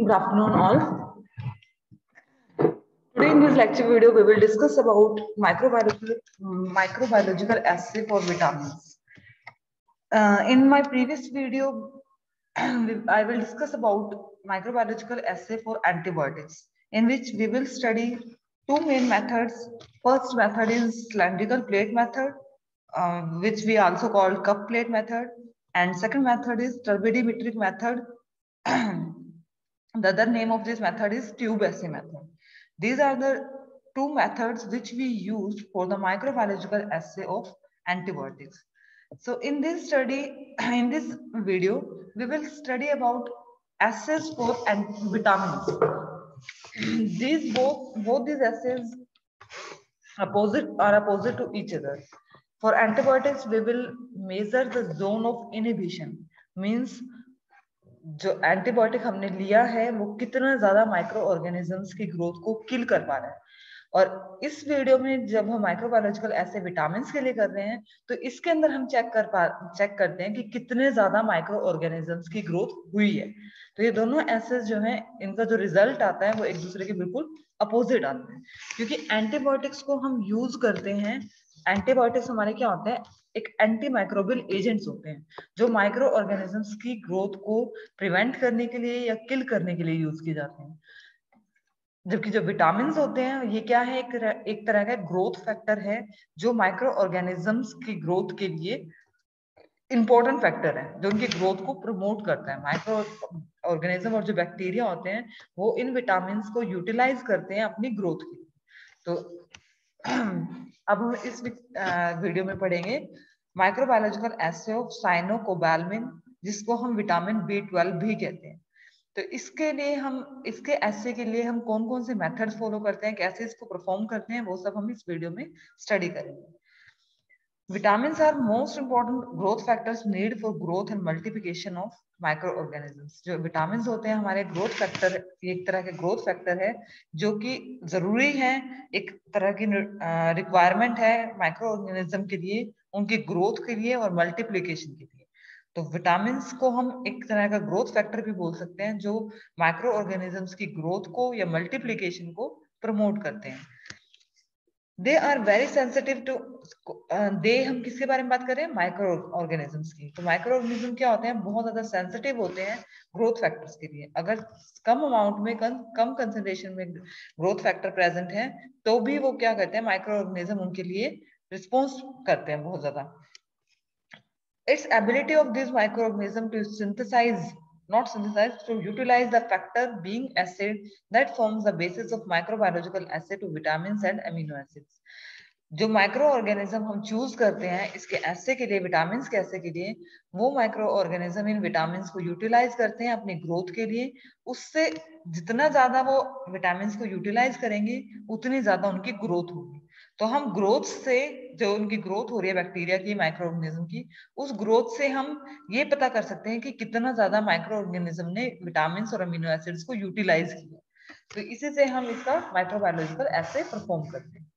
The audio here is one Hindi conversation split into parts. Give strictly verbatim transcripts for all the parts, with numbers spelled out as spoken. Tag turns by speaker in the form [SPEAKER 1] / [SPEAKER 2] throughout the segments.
[SPEAKER 1] Good afternoon, all. Today in this lecture video, we will discuss about microbiological, microbiological assay for vitamins. Uh, in my previous video, I will discuss about microbiological assay for antibiotics, in which we will study two main methods. First method is cylindrical plate method, uh, which we also call cup plate method, and second method is turbidimetric method. The other name of this method is tube assay method. These are the two methods which we used for the microbiological assay of antibiotics. So in this study, in this video, we will study about assays for vitamins. These both, both these assays opposite are opposite to each other. For antibiotics, we will measure the zone of inhibition, means जो एंटीबायोटिक हमने लिया है वो कितना ज्यादा माइक्रो ऑर्गेनिजम्स की ग्रोथ को किल कर पा रहा है। और इस वीडियो में जब हम माइक्रोबायोलॉजिकल ऐसे विटामिन के लिए कर रहे हैं तो इसके अंदर हम चेक कर पा चेक करते हैं कि कितने ज्यादा माइक्रो ऑर्गेनिजम्स की ग्रोथ हुई है। तो ये दोनों एसेस जो हैं इनका जो रिजल्ट आता है वो एक दूसरे के बिल्कुल अपोजिट आते हैं, क्योंकि एंटीबायोटिक्स को हम यूज करते हैं। एंटीबायोटिक्स हमारे क्या होते हैं, एक एंटी माइक्रोबियल एजेंट्स होते हैं जो माइक्रो ऑर्गेनिजम्स की ग्रोथ को प्रिवेंट करने के लिए या किल करने के लिए यूज किए जाते हैं। जबकि जो विटामिन होते हैं ये क्या है, एक, एक तरह का ग्रोथ फैक्टर है जो माइक्रो ऑर्गेनिजम्स की ग्रोथ के लिए इंपॉर्टेंट फैक्टर है, जो उनकी ग्रोथ को प्रमोट करता है। माइक्रो ऑर्गेनिज्म और जो बैक्टीरिया होते हैं वो इन विटामिन को यूटिलाइज करते हैं अपनी ग्रोथ के लिए। तो अब हम इस वीडियो में पढ़ेंगे माइक्रोबायोलॉजिकल एसे ऑफ साइनोकोबाल्मिन, जिसको हम विटामिन बी ट्वेल्व भी कहते हैं। तो इसके लिए हम इसके एसे के लिए हम कौन कौन से मेथड्स फॉलो करते हैं, कैसे इसको परफॉर्म करते हैं, वो सब हम इस वीडियो में स्टडी करेंगे। Vitamins are most important growth factors needed for growth and multiplication of microorganisms. जो vitamins होते हैं हमारे growth factor, एक तरह के growth factor है जो कि जरूरी है, एक तरह की requirement है microorganism के लिए, उनकी growth के लिए और multiplication के लिए। तो vitamins को हम एक तरह का growth factor भी बोल सकते हैं जो microorganisms की growth को या multiplication को promote करते हैं। They are very sensitive to they हम किसके बारे में बात कर रहे हैं, माइक्रो ऑर्गेनिजम्स की। तो माइक्रो ऑर्गेनिज्म क्या होते हैं, बहुत ज्यादा सेंसिटिव होते हैं ग्रोथ फैक्टर्स के लिए। अगर कम अमाउंट में कम कम कंसेंट्रेशन में ग्रोथ फैक्टर प्रेजेंट है तो भी वो क्या करते हैं, माइक्रो ऑर्गेनिज्म उनके लिए रिस्पॉन्स करते हैं बहुत ज्यादा। Its ability of this microorganism to synthesize not synthesize to utilize the factor being acid that forms the basis of microbiological assay to vitamins and amino acids. जो माइक्रो ऑर्गेनिज्म हम चूज करते हैं इसके एसे के लिए, विटामिन के एसे के लिए, वो माइक्रो ऑर्गेनिज्म इन विटामिन को यूटिलाइज करते हैं अपनी ग्रोथ के लिए। उससे जितना ज्यादा वो विटामिन को यूटिलाइज करेंगे उतनी ज्यादा उनकी ग्रोथ होगी। तो हम ग्रोथ से, जो उनकी ग्रोथ हो रही है बैक्टीरिया की, माइक्रो ऑर्गेनिज्म की, उस ग्रोथ से हम ये पता कर सकते हैं कि कितना ज्यादा माइक्रो ऑर्गेनिज्म ने विटामिन और अमीनो एसिड्स को यूटिलाइज किया। तो इसी से हम इसका माइक्रोबायोलॉजिकल एसे परफॉर्म करते हैं।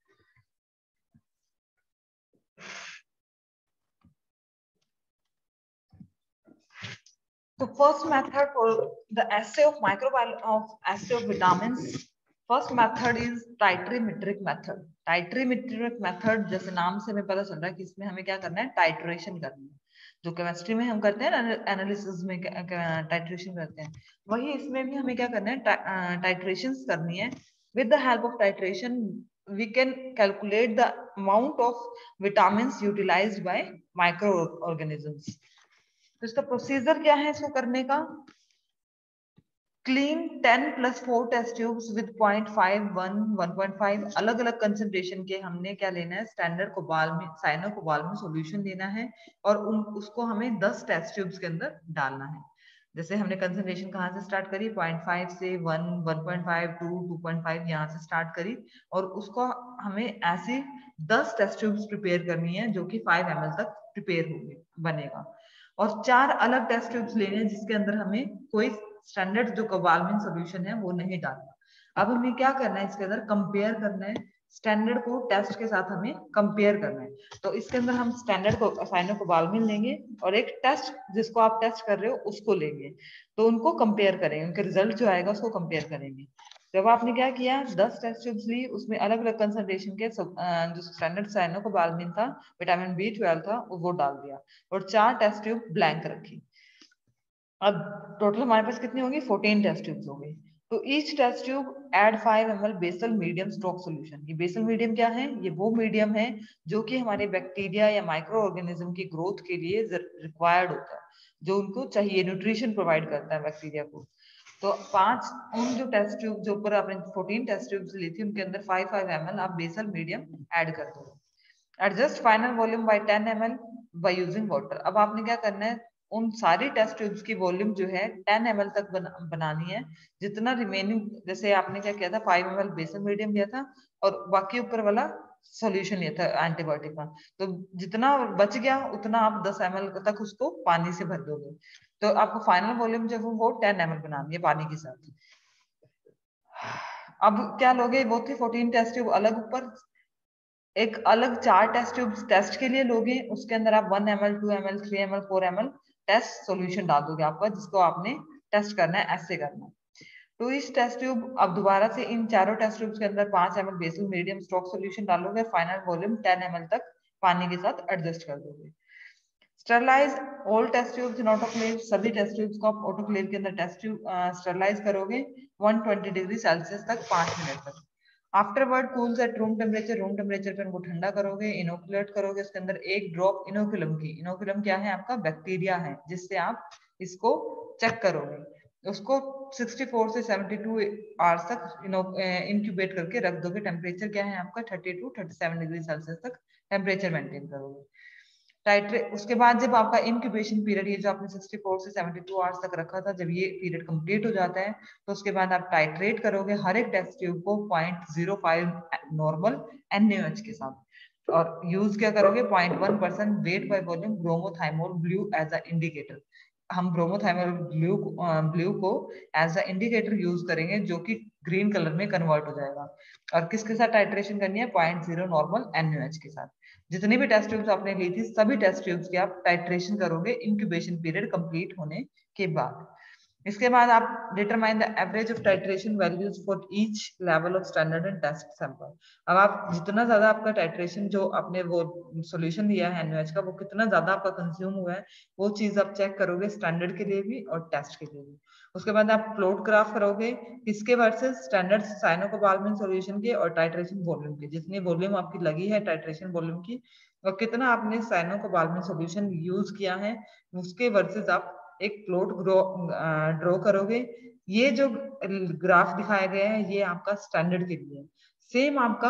[SPEAKER 1] So first method for the assay of microbiology of assay of vitamins, first method is titrimetric method. Titrimetric method जैसे नाम से हमें पता चल रहा है कि इसमें हमें क्या करना है, टाइट्रेशन करनी है। जो केमिस्ट्री में हम करते हैं एनालिसिस में टाइट्रेशन करते हैं, वही इसमें भी हमें क्या करना है, टाइट्रेशन करनी है। With the help of titration we can calculate the amount of vitamins utilized by microorganisms. तो इसका प्रोसीजर क्या है इसको करने का, clean ten plus four test tubes with point five one one point five अलग अलग कंसेंट्रेशन के हमने क्या लेना है, स्टैंडर्ड कोबाल्मिन साइनोकोबाल्मिन सॉल्यूशन लेना है और उन उसको हमें दस टेस्ट ट्यूब्स के अंदर डालना है। जैसे हमने कंसेंट्रेशन कहाँ से स्टार्ट करी, पॉइंट फाइव से one, one point five, two, two point five यहाँ से स्टार्ट करी, और उसको हमें ऐसी दस टेस्ट ट्यूब्स प्रिपेयर करनी है जो कि फाइव एम एल तक प्रिपेयर होगी बनेगा, और चार अलग टेस्ट ट्यूब्स लेने हैं जिसके अंदर हमें कोई स्टैंडर्ड जो कोबाल्मिन सॉल्यूशन है वो नहीं डालना। अब हमें क्या करना है, इसके अंदर कंपेयर करना है स्टैंडर्ड को टेस्ट के साथ हमें कंपेयर करना है। तो इसके अंदर हम स्टैंडर्ड को साइनोकोबाल्मिन लेंगे और एक टेस्ट जिसको आप टेस्ट कर रहे हो उसको लेंगे, तो उनको कंपेयर करेंगे, उनके रिजल्ट जो आएगा उसको कंपेयर करेंगे। जब आपने क्या किया, दस टेस्ट ट्यूब्स ली, उसमें अलग अलग कंसंट्रेशन के सब, जो स्टैंडर्ड साइनोकोबाल्मिन था, विटामिन बी ट्वेल्व था, वो डाल दिया और चार टेस्ट ट्यूब ब्लैंक रखी। अब टोटल हमारे पास कितनी होगी, फोर्टीन टेस्ट ट्यूब्स हो गई। तो each test tube add five M L basal medium stroke solution. ये बेसल मीडियम क्या है, ये वो मीडियम है जो कि हमारे बैक्टीरिया या माइक्रो ऑर्गेनिज्म की ग्रोथ के लिए रिक्वायर्ड होता है, जो उनको चाहिए, न्यूट्रिशन प्रोवाइड करता है बैक्टीरिया को। तो पांच उन जो टेस्ट ट्यूब जो ऊपर आपने फोर्टीन टेस्ट ट्यूब्स ली थी, उनके अंदर फाइव फाइव एम एल आप बेसल मीडियम ऐड कर दो। Adjust final volume by ten M L by using water. अब आपने क्या करना है, उन सारी टेस्ट ट्यूब्स की वॉल्यूम जो है टेन एम एल तक बना, बनानी है। जितना रिमेनिंग, जैसे आपने क्या किया था, five M L basal medium लिया था और बाकी ऊपर वाला सॉल्यूशन लिया था एंटीबायोटिक का, तो जितना बच गया उतना आप दस एम एल तक उसको पानी से भर दोगे। तो आपको फाइनल वॉल्यूम जो है वो टेन एम एल बनानी है पानी के साथ। अब क्या लोगे, वो थी फोर्टीन टेस्ट ट्यूब, अलग ऊपर एक अलग चार टेस्ट ट्यूब्स टेस्ट के लिए लोगे, उसके अंदर आप one M L, two M L, three M L, four M L test solution डाल दोगे आपका, जिसको आपने टेस्ट करना है, ऐसे करना है। तो इस टेस्ट ट्यूब, अब दोबारा से इन चारों टेस्ट ट्यूब्स के अंदर पांच M L basal medium stroke solution डालोगे, final volume ten M L तक पानी के साथ एडजस्ट कर दोगे। Sterilize all test tubes in autoclave. सभी टेस्ट ट्यूब्स को आप ऑटोक्लेव के अंदर टेस्ट ट्यूब स्टरलाइज करोगे वन ट्वेंटी डिग्री सेल्सियस तक पांच मिनट तक। Afterward cools at room temperature. Room temperature पे उनको ठंडा करोगे, इनोकुलेट करोगे। इसके अंदर एक ड्रॉप इनोकुलम की, इनोकुलम क्या है आपका, बैक्टीरिया है, जिससे आप इसको चेक करोगे। उसको सिक्सटी फोर से सेवेंटी टू आवर्स तक इंक्यूबेट करके रख दोगे। टेम्परेचर क्या है आपका, thirty two thirty seven degree Celsius तक टेम्परेचर मेंटेन करोगे। टाइट्रेट, उसके बाद जब आपका इंक्यूबेशन पीरियड, ये जो आपने सिक्सटी फोर से सेवेंटी टू आवर्स तक रखा था, जब ये पीरियड कंप्लीट हो जाता है, तो उसके बाद आप टाइट्रेट करोगे हर एक टेस्ट ट्यूब को point zero five normal N A H के साथ, और यूज क्या करोगे, point one percent weight by volume bromothymol blue as a indicator. हम ब्रोमोथाइमोल ब्लू ब्लू को एज अ इंडिकेटर यूज करेंगे, जो कि ग्रीन कलर में कन्वर्ट हो जाएगा। और किसके साथ टाइट्रेशन करनी है, point zero normal N A H के साथ। जितनी भी टेस्ट ट्यूब्स आपने ली थी, सभी टेस्ट ट्यूब्स की आप टाइट्रेशन करोगे इंक्यूबेशन पीरियड कंप्लीट होने के बाद। इसके बाद आप determine the average of titration values for each level of standard and test sample. अब आप जितना ज्यादा आपका टाइट्रेशन, जो आपने वो सॉल्यूशन दिया है एनओएच का, वो कितना ज्यादा आपका कंज्यूम हुआ है, वो चीज आप चेक करोगे स्टैंडर्ड के लिए भी और टेस्ट के लिए भी। उसके बाद आप प्लॉट ग्राफ करोगे किसके वर्सेस, स्टैंडर्ड साइनोकोबाल्मिन सॉल्यूशन के और टाइट्रेशन वॉल्यूम के। जितनी वॉल्यूम आपकी लगी है टाइट्रेशन वॉल्यूम की, और कितना आपने साइनोकोबाल्मिन सॉल्यूशन यूज किया है, उसके वर्सेस आप एक प्लॉट ड्रॉ करोगे। ये जो ग्राफ दिखाया गया है, ये आपका स्टैंडर्ड के लिए, सेम आपका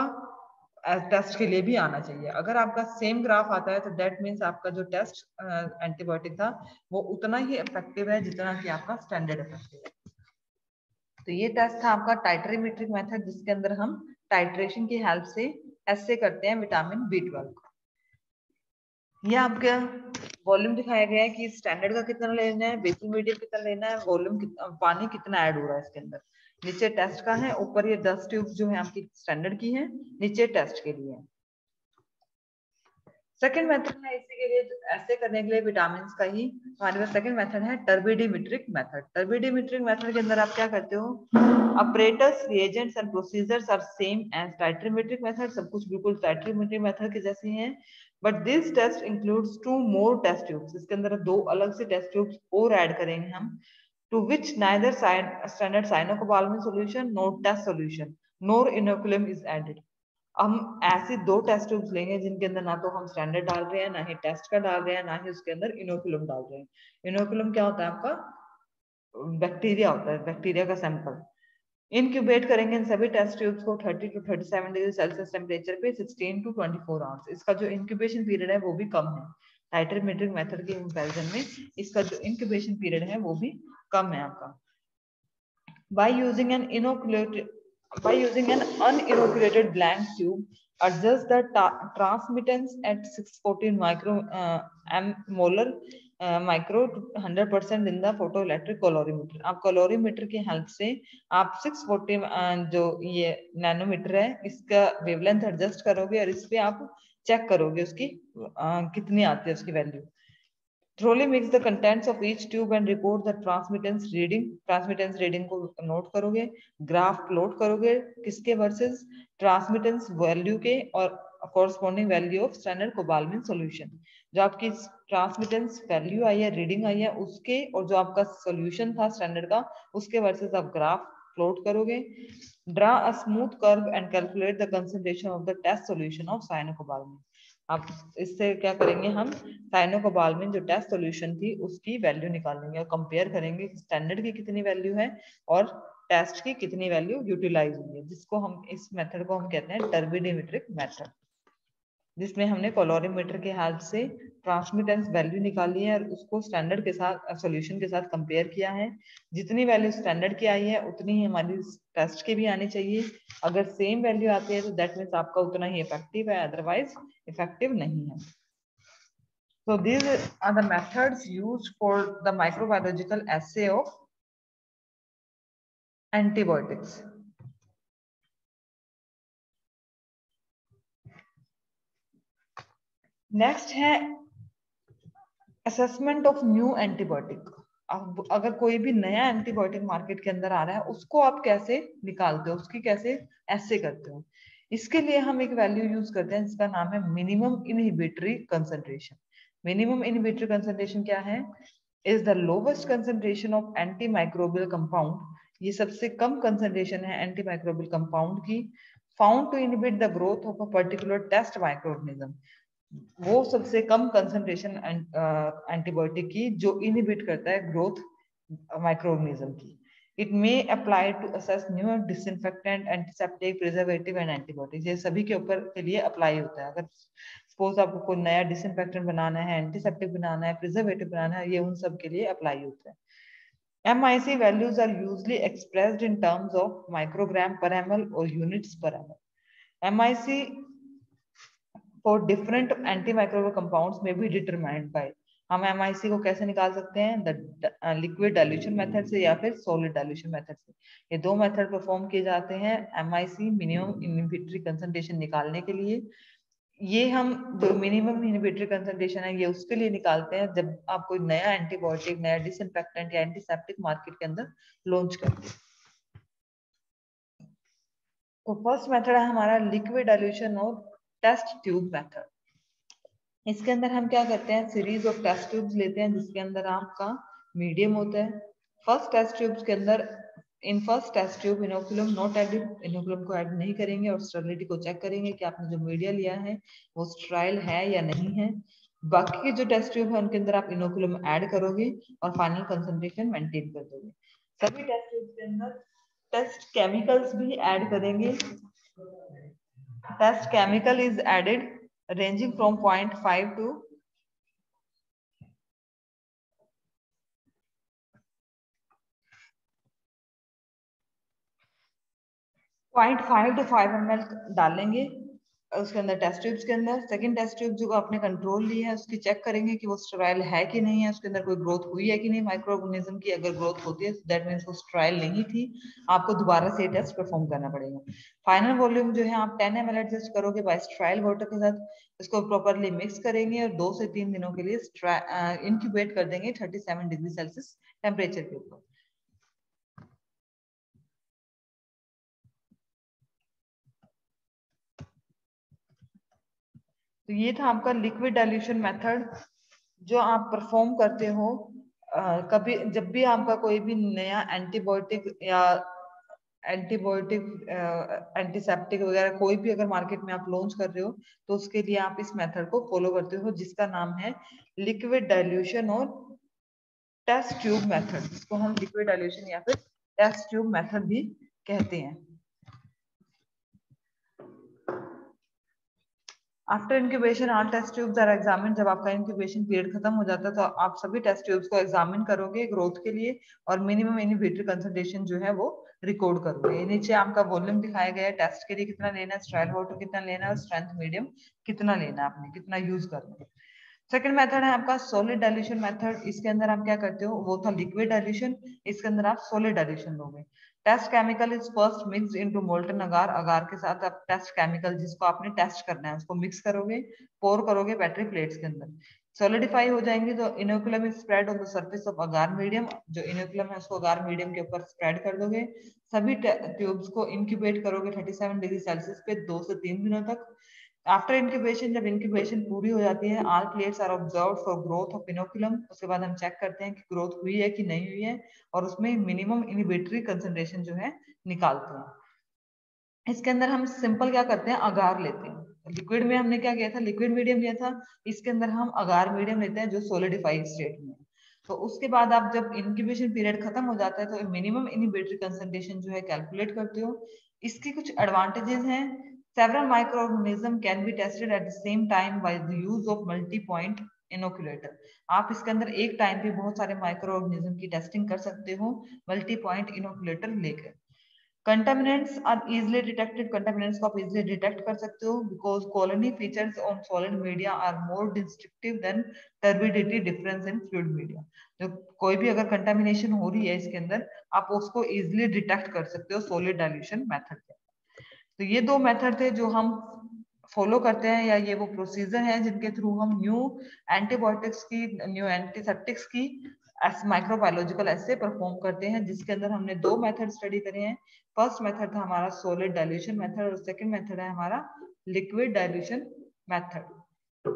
[SPEAKER 1] टेस्ट के लिए भी आना चाहिए। अगर आपका सेम ग्राफ आता है, तो दैट मीन्स आपका जो टेस्ट एंटीबायोटिक था, वो उतना ही इफेक्टिव है जितना कि आपका स्टैंडर्ड इफेक्टिव है। तो ये टेस्ट था आपका टाइट्रीमेट्रिक मेथड, जिसके अंदर हम टाइट्रेशन की हेल्प से ऐसे करते हैं विटामिन बी ट्वेल्व का। ये आपका वॉल्यूम दिखाया गया है कि स्टैंडर्ड का कितना लेना है, बेसिक मीडियम कितना लेना है, वॉल्यूम कितना, पानी कितना ऐड हो रहा है इसके अंदर। नीचे टेस्ट का है, ऊपर ये दस ट्यूब जो है आपकी स्टैंडर्ड की है, नीचे टेस्ट के लिए। सेकंड मेथड है इसी के लिए, ऐसे करने के लिए विटामिन का ही हमारे पास सेकंड मेथड है टर्बिडिमेट्रिक मेथड। टर्बिडिमेट्रिक मेथड के अंदर आप क्या करते हो, operators, reagents and procedures are same as titrimetric method. सब कुछ बिल्कुल टाइट्रीमेट्रिक मेथड के जैसे हैं, but this test includes two more test tubes. इसके अंदर दो अलग से टेस्ट ट्यूब्स और ऐड करेंगे हम, to which neither standard cyanocobalamin solution nor test solution nor inoculum is added. हम ऐसे दो टेस्ट ट्यूब्स लेंगे जिनके अंदर ना तो हम स्टैंडर्ड डाल रहे हैं, ना ही टेस्ट का डाल रहे हैं, ना ही उसके अंदर इनोकुलम डाल रहे हैं। इनोकुलम क्या होता है आपका, बैक्टीरिया होता है, बैक्टीरिया का सैंपल। इनक्यूबेट करेंगे इन सभी टेस्ट ट्यूब्स को thirty two thirty seven degree Celsius temperature पे sixteen to twenty four hours. इसका जो इंक्यूबेशन पीरियड है वो भी कम है, टाइट्रीमेट्रिक मेथड के कंपैरिजन में इसका जो इंक्यूबेशन पीरियड है वो भी कम है आपका। By using an inoculated by using an uninoculated blank tube, adjust the transmittance at six hundred fourteen micro uh, m molar micro hundred percent in the photoelectric calorimeter. आप कैलोरीमीटर की हेल्प से आप सिक्स फोर्टी जो ये नैनोमीटर है इसका वेवलेंथ एडजस्ट करोगे और इस पे आप चेक करोगे उसकी आ, कितनी आती है उसकी value. Trolley mix the contents of each tube and record the transmittance reading. Transmittance reading को नोट करोगे, ग्राफ प्लॉट करोगे किसके वर्सेस ट्रांसमिटेंस वैल्यू के और corresponding value of standard cobalamin solution. जो आपकी ट्रांसमिटेंस वैल्यू आई है, रीडिंग आई है उसके, और जो आपका सॉल्यूशन था स्टैंडर्ड का उसके वर्सेस आप ग्राफ प्लॉट करोगे। Draw a smooth curve and calculate the concentration of the test solution of cyanocobalamin. अब इससे क्या करेंगे, हम साइनोकोबाल्मिन जो टेस्ट सॉल्यूशन थी उसकी वैल्यू निकालेंगे और कंपेयर करेंगे स्टैंडर्ड की कितनी वैल्यू है और टेस्ट की कितनी वैल्यू यूटिलाइज हुई है, जिसको हम इस मेथड को हम कहते हैं टर्बिडिमेट्रिक मेथड, जिसमें हमने कैलोरीमीटर के हेल्प से ट्रांसमिटेंस वैल्यू निकाली है और उसको स्टैंडर्ड के साथ सॉल्यूशन के साथ कंपेयर किया है। जितनी वैल्यू स्टैंडर्ड की आई है उतनी ही हमारी टेस्ट की भी आनी चाहिए। अगर सेम वैल्यू आती है तो दैट मीन्स आपका उतना ही इफेक्टिव है, अदरवाइज इफेक्टिव नहीं है। So these are the methods used for the microbiological assay of antibiotics. Next है असेसमेंट ऑफ न्यू एंटीबायोटिक। अब अगर कोई भी नया एंटीबायोटिक मार्केट के अंदर आ रहा है उसको आप कैसे निकालते हो, उसकी कैसे एसे करते हो। इसके लिए हम एक वैल्यू यूज करते हैं जिसका नाम है minimum inhibitory concentration. Minimum inhibitory concentration क्या है? Is the lowest concentration of antimicrobial compound. ये सबसे कम कंसंट्रेशन है एंटी माइक्रोबियल कंपाउंड की, found to inhibit the growth of a particular test microorganism. वो सबसे कम कंसंट्रेशन एंटीबायोटिक की जो इनहिबिट करता है ग्रोथ माइक्रोऑर्गेनिज्म की। It may apply to assess new disinfectant, antiseptic, preservative and antibiotic. ये सभी के ऊपर के लिए अप्लाई होता है। अगर सपोज आपको कोई नया डिसइंफेक्टेंट बनाना है, एंटीसेप्टिक बनाना है, प्रिजर्वेटिव बनाना है, ये उन सब के लिए अप्लाई होता है। M I C values are usually expressed in terms of microgram per ml or units per ml. M I C for different antimicrobial compounds may be determined by, हम M I C को कैसे निकाल सकते हैं? द लिक्विड डाइल्यूशन मेथड से या फिर सॉलिड डाइल्यूशन मेथड से। ये दो मेथड परफॉर्म किए जाते हैं M I C minimum inhibitory concentration निकालने के लिए। ये हम जो मिनिमम इनहिबिटरी कंसंट्रेशन है ये उसके लिए निकालते हैं जब आप कोई नया एंटीबायोटिक, नया डिसइंफेक्टेंट या एंटीसेप्टिक मार्केट के अंदर लॉन्च करते हैं। तो फर्स्ट मेथड है हमारा लिक्विड डाइल्यूशन और टेस्ट ट्यूब मेथड। इसके अंदर हम क्या करते हैं, सीरीज ऑफ टेस्ट ट्यूब्स लेते हैं जिसके अंदर आपका मीडियम होता है। फर्स्ट टेस्ट ट्यूब्स के अंदर in first test tube inoculum not added, inoculum को ऐड नहीं करेंगे और स्टेरिलिटी को चेक करेंगे कि आपने जो मीडिया लिया है वो स्टेराइल है या नहीं है। बाकी के जो टेस्ट ट्यूब है उनके अंदर आप इनोकुलम ऐड करोगे और फाइनल कंसंट्रेशन मेंटेन कर दोगे। सभी टेस्ट ट्यूब के अंदर टेस्ट केमिकल्स भी ऐड करेंगे। Test chemical is added ranging from zero point five to zero point five to five M L डालेंगे उसके अंदर टेस्ट ट्यूब्स के अंदर। सेकंड टेस्ट ट्यूब जो आपने कंट्रोल ली है उसकी चेक करेंगे कि वो स्टेराइल है कि नहीं है, उसके अंदर कोई ग्रोथ हुई है कि नहीं माइक्रो ऑर्गेनिज्म की। अगर ग्रोथ होती है दैट मींस वो स्टेराइल नहीं थी, आपको दोबारा से टेस्ट परफॉर्म करना पड़ेगा। फाइनल वॉल्यूम जो है आप टेन एम एल एडजस्ट करोगे बाय स्टेराइल वाटर के साथ, इसको प्रॉपरली मिक्स करेंगे और दो से तीन दिनों के लिए इंक्यूबेट कर देंगे thirty seven degree Celsius temperature के ऊपर। तो ये था आपका लिक्विड डाइल्यूशन मेथड जो आप परफॉर्म करते हो आ, कभी जब भी आपका कोई भी नया एंटीबायोटिक या एंटीबायोटिक एंटीसेप्टिक वगैरह कोई भी अगर मार्केट में आप लॉन्च कर रहे हो तो उसके लिए आप इस मेथड को फॉलो करते हो जिसका नाम है लिक्विड डाइल्यूशन और टेस्ट ट्यूब मेथड, जिसको हम लिक्विड डाइल्यूशन या फिर टेस्ट ट्यूब मेथड भी कहते हैं। After incubation all test tubes are examine. जब आपका इंक्यूबेशन पीरियड खत्म हो जाता है तो आप सभी टेस्ट ट्यूब्स को एग्जामिन करोगे ग्रोथ के लिए और मिनिमम इनहिबिटरी कंसंट्रेशन जो है वो रिकॉर्ड करोगे। नीचे आपका वॉल्यूम दिखाया गया है, टेस्ट के लिए कितना लेना है, स्टेराइल वाटर कितना लेना है और स्ट्रेंथ मीडियम कितना लेना है, आपने कितना यूज करना है। सेकेंड मेथड है आपका सॉलिड डाइल्यूशन मेथड। इसके अंदर आप क्या करते हो, वो था लिक्विड डाइल्यूशन, इसके अंदर आप सॉलिड डाइल्यूशन दोगे। Test chemical is first mixed into molten agar. Agar के साथ आप टेस्ट केमिकल जिसको आपने टेस्ट करना है उसको मिक्स करोगे, पोर करोगे बैटरी प्लेट्स के अंदर। सॉलिडिफाई हो जाएंगे तो inoculum is spread on the surface of agar medium. जो इनोकुलम है उसको अगार मीडियम के ऊपर स्प्रेड कर दोगे। सभी ट्यूब्स को इंक्यूबेट करोगे सैंतीस डिग्री सेल्सियस पे दो से तीन दिनों तक। आफ्टर इंक्यूबेशन, जब इंक्यूबेशन पूरी हो जाती है, all plates are observed for growth of inoculum. उसके बाद हम चेक करते हैं कि ग्रोथ हुई है कि नहीं हुई है, और उसमें मिनिमम इनिबिटरी कंसंट्रेशन जो है निकालते हैं। इसके अंदर हम सिंपल क्या करते हैं, अगार लेते हैं। लिक्विड में हमने क्या किया था, लिक्विड मीडियम लिया था। इसके अंदर हम अगार मीडियम लेते हैं जो सोलिडिफाइड स्टेट में। तो उसके बाद आप जब इंक्यूबेशन पीरियड खत्म हो जाता है तो मिनिमम इनिबिटरी कंसंट्रेशन जो है कैलकुलेट करते हो। इसकी कुछ एडवांटेजेस हैं। Several microorganisms can be tested at the same time by the use of multi-point inoculator. आप इसके अंदर एक टाइम पे बहुत सारे माइक्रो ऑर्गेनिज्म की टेस्टिंग कर सकते हो मल्टी पॉइंट इनोकुलेटर लेकर। Contaminants are easily detected. Contaminants को आप इजिली डिटेक्ट कर सकते हो because colony features on solid media are more distinctive than turbidity difference in fluid media. जो कोई भी अगर कंटामिनेशन हो रही है इसके अंदर, आप उसको इजिली डिटेक्ट कर सकते हो सॉलिड डाइल्यूशन मेथड के। तो ये दो मेथड थे जो हम फॉलो करते हैं, या ये वो प्रोसीजर है जिनके थ्रू हम न्यू एंटीबायोटिक्स की, न्यू एंटीसेप्टिक्स की माइक्रोबायोलॉजिकल एसे परफॉर्म करते हैं, जिसके अंदर हमने दो मेथड स्टडी करे हैं। फर्स्ट मेथड था हमारा सॉलिड डाइल्यूशन मेथड और सेकंड मेथड है हमारा liquid dilution method.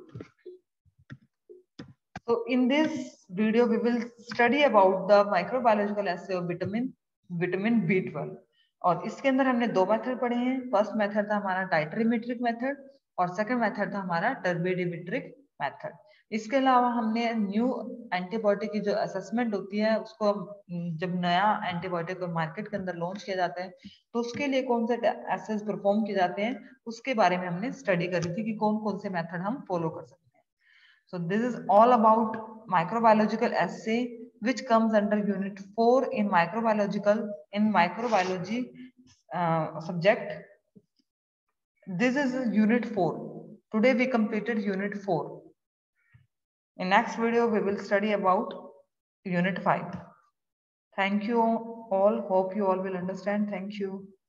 [SPEAKER 1] So in this video we will study about the microbiological assay of vitamin vitamin B twelve. और इसके अंदर हमने दो मेथड पढ़े हैं। फर्स्ट मेथड था हमारा टाइट्रीमेट्रिक मेथड और सेकंड मेथड था हमारा टर्बिडिमेट्रिक मेथड। इसके अलावा हमने न्यू एंटीबायोटिक की जो असेसमेंट होती है, उसको जब नया एंटीबायोटिक मार्केट के अंदर लॉन्च किया जाता है तो उसके लिए कौन से एसेस परफॉर्म किए जाते हैं, उसके बारे में हमने स्टडी करी थी कि कौन कौन से मेथड हम फॉलो कर सकते हैं। So this is all about microbiological assay, which comes under unit four in microbiological in microbiology uh, subject. This is unit four. Today we completed unit four. In next video we will study about unit five. Thank you all. Hope you all will understand. Thank you.